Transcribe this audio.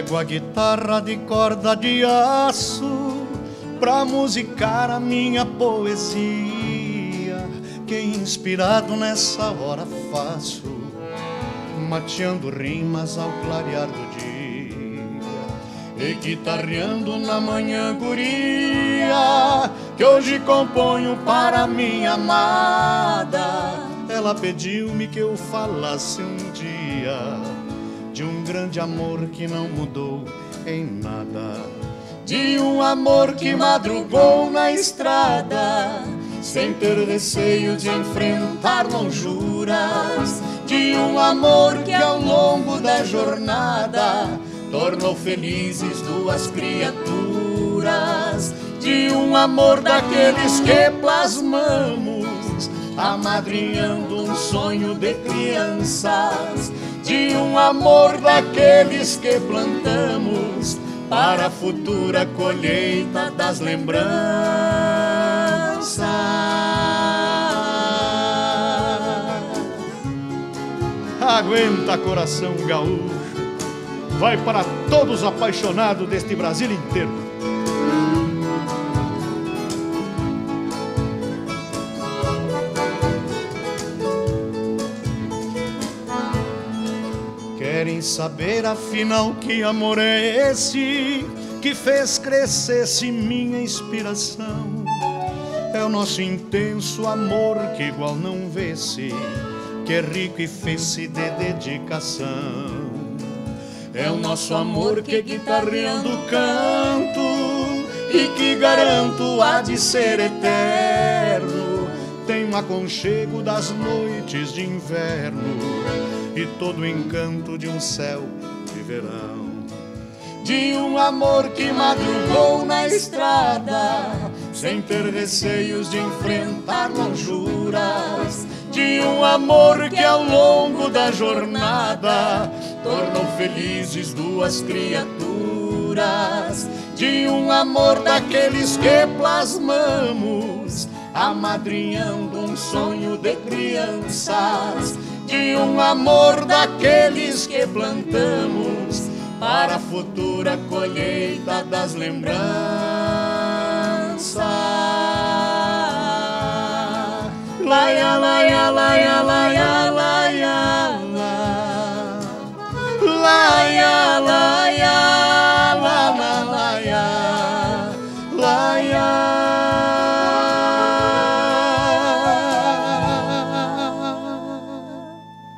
Pego a guitarra de corda de aço pra musicar a minha poesia, que inspirado nessa hora faço, mateando rimas ao clarear do dia e guitarreando na manhã guria, que hoje componho para minha amada. Ela pediu-me que eu falasse um dia de um grande amor que não mudou em nada, de um amor que madrugou na estrada sem ter receio de enfrentar lonjuras, de um amor que ao longo da jornada tornou felizes duas criaturas, de um amor daqueles que plasmamos, amadrinhando um sonho de crianças, de um amor daqueles que plantamos para a futura colheita das lembranças. Aguenta, coração gaúcho, vai para todos os apaixonados deste Brasil inteiro. Querem saber afinal que amor é esse que fez crescer-se minha inspiração? É o nosso intenso amor que igual não vê-se, que é rico e fez-se de dedicação. É o nosso amor que guitarreando canto e que garanto há de ser eterno. Tem um aconchego das noites de inverno e todo o encanto de um céu de verão, de um amor que madrugou na estrada sem ter receios de enfrentar lonjuras, de um amor que ao longo da jornada tornou felizes duas criaturas, de um amor daqueles que plasmamos, amadrinhando um sonho de crianças, de um amor daqueles que plantamos para a futura colheita das lembranças. Laia, laia, laia, laia, laia.